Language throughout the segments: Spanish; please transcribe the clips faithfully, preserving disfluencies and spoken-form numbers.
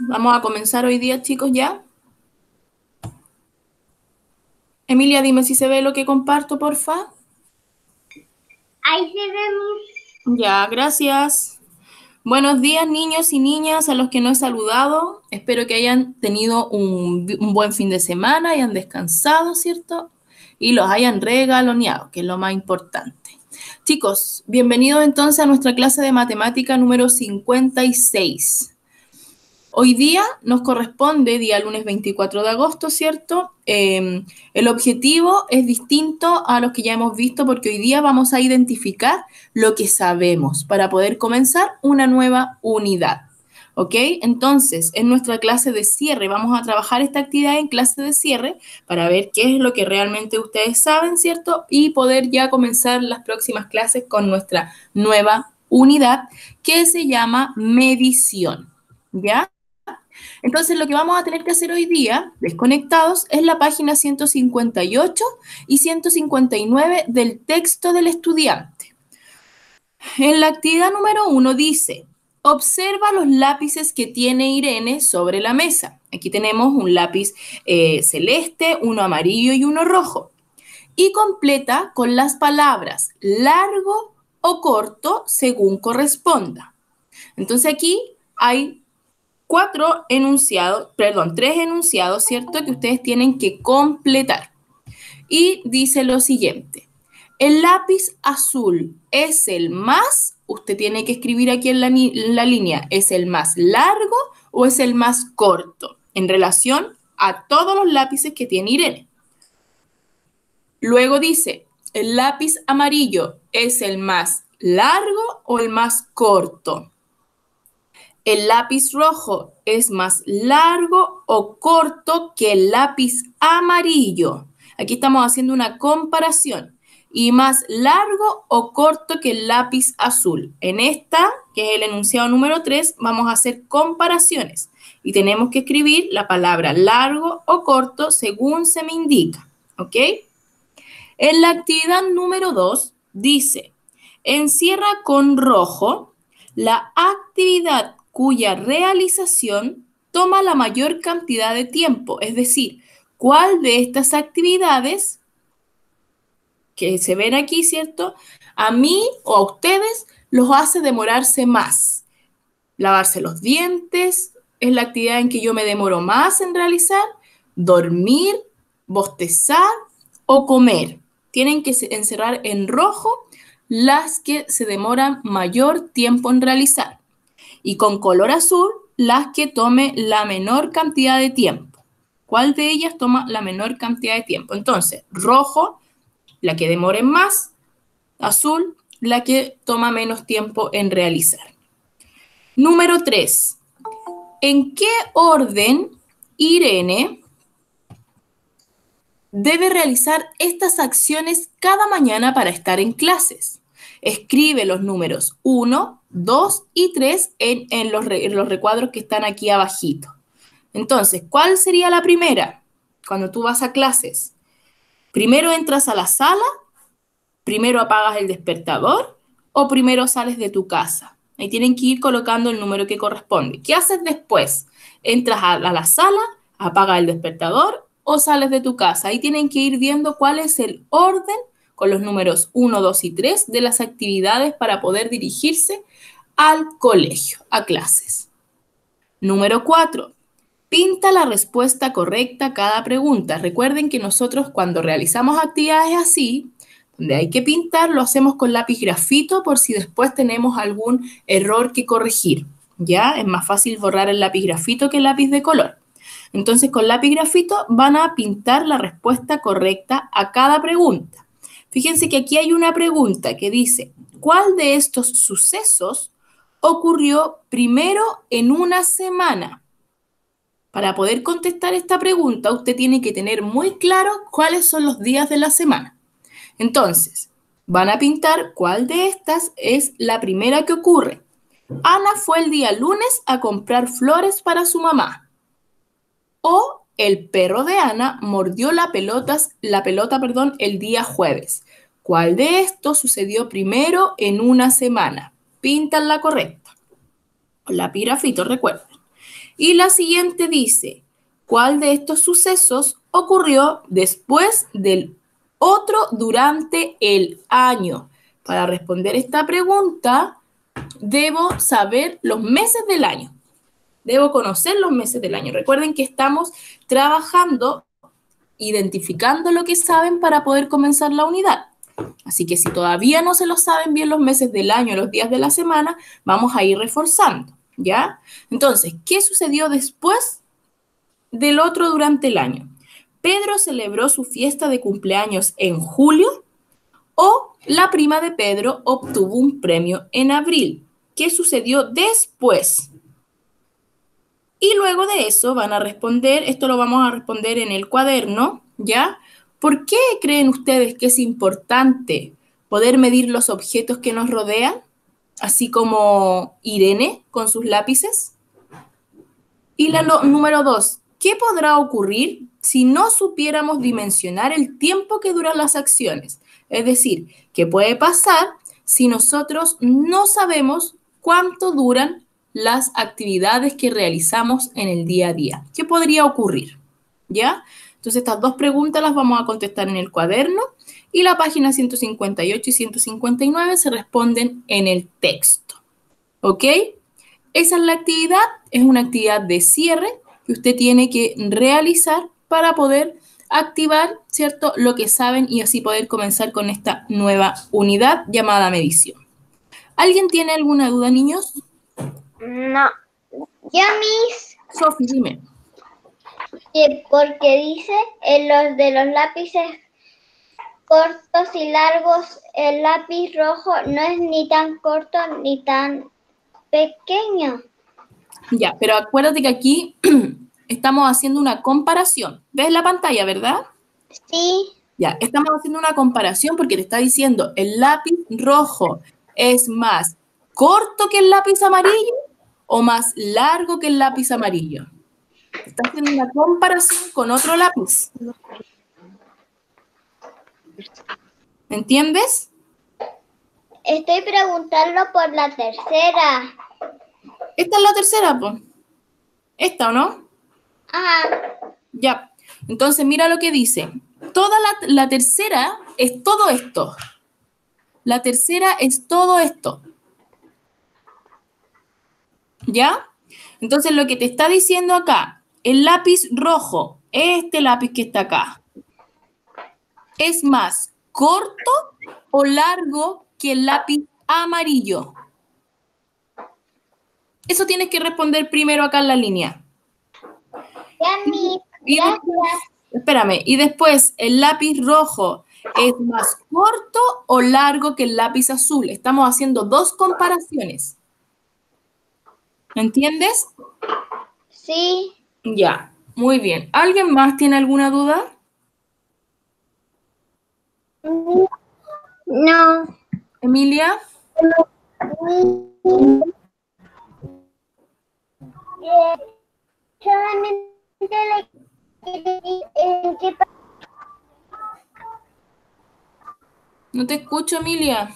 Vamos a comenzar hoy día, chicos, ya. Emilia, dime si se ve lo que comparto, porfa. Ahí se ve. Ya, gracias. Buenos días, niños y niñas, a los que no he saludado. Espero que hayan tenido un, un buen fin de semana, hayan descansado, ¿cierto? Y los hayan regaloneado, que es lo más importante. Chicos, bienvenidos entonces a nuestra clase de matemática número cincuenta y seis. Hoy día nos corresponde, día lunes veinticuatro de agosto, ¿cierto? Eh, el objetivo es distinto a los que ya hemos visto porque hoy día vamos a identificar lo que sabemos para poder comenzar una nueva unidad. ¿Ok? Entonces, en nuestra clase de cierre vamos a trabajar esta actividad en clase de cierre para ver qué es lo que realmente ustedes saben, ¿cierto? Y poder ya comenzar las próximas clases con nuestra nueva unidad que se llama medición. ¿Ya? Entonces, lo que vamos a tener que hacer hoy día, desconectados, es la página ciento cincuenta y ocho y ciento cincuenta y nueve del texto del estudiante. En la actividad número uno dice, observa los lápices que tiene Irene sobre la mesa. Aquí tenemos un lápiz eh, celeste, uno amarillo y uno rojo. Y completa con las palabras largo o corto según corresponda. Entonces aquí hay cuatro enunciados, perdón, tres enunciados, ¿cierto? Que ustedes tienen que completar. Y dice lo siguiente, el lápiz azul es el más, usted tiene que escribir aquí en la, en la línea, ¿es el más largo o es el más corto? En relación a todos los lápices que tiene Irene. Luego dice, el lápiz amarillo es el más largo o el más corto. El lápiz rojo es más largo o corto que el lápiz amarillo. Aquí estamos haciendo una comparación. Y más largo o corto que el lápiz azul. En esta, que es el enunciado número tres, vamos a hacer comparaciones. Y tenemos que escribir la palabra largo o corto según se me indica. ¿Ok? En la actividad número dos dice, encierra con rojo la actividad cuya realización toma la mayor cantidad de tiempo, es decir, ¿cuál de estas actividades que se ven aquí, cierto? A mí o a ustedes los hace demorarse más. Lavarse los dientes es la actividad en que yo me demoro más en realizar, dormir, bostezar o comer. Tienen que encerrar en rojo las que se demoran mayor tiempo en realizar y con color azul las que tome la menor cantidad de tiempo. ¿Cuál de ellas toma la menor cantidad de tiempo? Entonces, rojo, la que demore más, azul, la que toma menos tiempo en realizar. Número tres. ¿En qué orden Irene debe realizar estas acciones cada mañana para estar en clases? Escribe los números uno, dos y tres en, en, los, en los recuadros que están aquí abajito. Entonces, ¿cuál sería la primera? Cuando tú vas a clases, primero entras a la sala, primero apagas el despertador o primero sales de tu casa. Ahí tienen que ir colocando el número que corresponde. ¿Qué haces después? Entras a la sala, apagas el despertador o sales de tu casa. Ahí tienen que ir viendo cuál es el orden con los números uno, dos y tres de las actividades para poder dirigirse al colegio, a clases. Número cuatro. Pinta la respuesta correcta a cada pregunta. Recuerden que nosotros cuando realizamos actividades así, donde hay que pintar, lo hacemos con lápiz grafito por si después tenemos algún error que corregir. ¿Ya? Es más fácil borrar el lápiz grafito que el lápiz de color. Entonces, con lápiz grafito van a pintar la respuesta correcta a cada pregunta. Fíjense que aquí hay una pregunta que dice, ¿cuál de estos sucesos ocurrió primero en una semana? Para poder contestar esta pregunta, usted tiene que tener muy claro cuáles son los días de la semana. Entonces, van a pintar cuál de estas es la primera que ocurre. Ana fue el día lunes a comprar flores para su mamá. O el perro de Ana mordió la pelota, la pelota, perdón, el día jueves. ¿Cuál de estos sucedió primero en una semana? Pintan la correcta. Con lápiz grafito, recuerden. Y la siguiente dice, ¿cuál de estos sucesos ocurrió después del otro durante el año? Para responder esta pregunta, debo saber los meses del año. Debo conocer los meses del año. Recuerden que estamos trabajando, identificando lo que saben para poder comenzar la unidad. Así que si todavía no se lo saben bien los meses del año, los días de la semana, vamos a ir reforzando, ¿ya? Entonces, ¿qué sucedió después del otro durante el año? ¿Pedro celebró su fiesta de cumpleaños en julio o la prima de Pedro obtuvo un premio en abril? ¿Qué sucedió después? Y luego de eso van a responder, esto lo vamos a responder en el cuaderno, ¿ya? ¿Por qué creen ustedes que es importante poder medir los objetos que nos rodean? Así como Irene con sus lápices. Y la no, número dos, ¿qué podrá ocurrir si no supiéramos dimensionar el tiempo que duran las acciones? Es decir, ¿qué puede pasar si nosotros no sabemos cuánto duran las actividades que realizamos en el día a día? ¿Qué podría ocurrir? ¿Ya? Entonces, estas dos preguntas las vamos a contestar en el cuaderno y la página ciento cincuenta y ocho y ciento cincuenta y nueve se responden en el texto. ¿Ok? Esa es la actividad, es una actividad de cierre que usted tiene que realizar para poder activar, ¿cierto?, lo que saben y así poder comenzar con esta nueva unidad llamada medición. ¿Alguien tiene alguna duda, niños? No. Yo, mis. Sofi, dime. Que porque dice en los de los lápices cortos y largos, el lápiz rojo no es ni tan corto ni tan pequeño. Ya, pero acuérdate que aquí estamos haciendo una comparación. ¿Ves la pantalla, verdad? Sí. Ya, estamos haciendo una comparación porque te está diciendo el lápiz rojo es más corto que el lápiz amarillo o más largo que el lápiz amarillo. Está haciendo una comparación con otro lápiz. ¿Entiendes? Estoy preguntando por la tercera. Esta es la tercera, pues. ¿Esta o no? Ajá. Ya. Entonces, mira lo que dice. Toda la, la tercera es todo esto. La tercera es todo esto. ¿Ya? Entonces, lo que te está diciendo acá, el lápiz rojo, este lápiz que está acá, ¿es más corto o largo que el lápiz amarillo? Eso tienes que responder primero acá en la línea. Ya, mi, y después, espérame, y después, ¿el lápiz rojo es más corto o largo que el lápiz azul? Estamos haciendo dos comparaciones. ¿Entiendes? Sí. Ya, muy bien. ¿Alguien más tiene alguna duda? No. ¿Emilia? Eh, solamente le en qué No te escucho, Emilia.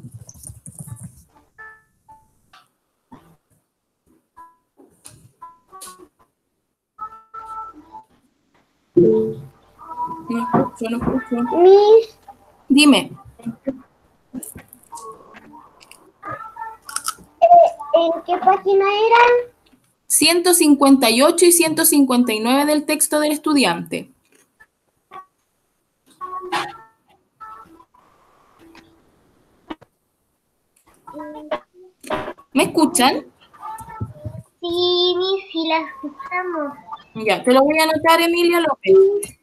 No escucho, no escucho. Mis. Dime. ¿En qué página eran? ciento cincuenta y ocho y ciento cincuenta y nueve del texto del estudiante. ¿Me escuchan? Sí, mis, sí la escuchamos. Ya, te lo voy a anotar, Emilia López.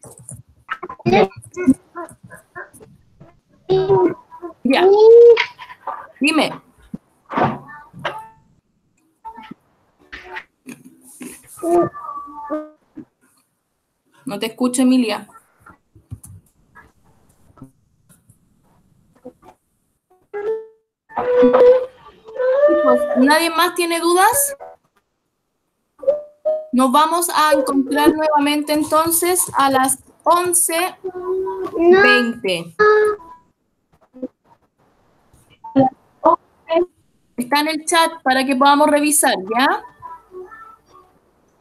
Ya. Dime. No te escucho, Emilia. ¿Nadie más tiene dudas? Nos vamos a encontrar nuevamente entonces a las once veinte. Está en el chat para que podamos revisar, ¿ya?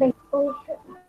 Uy,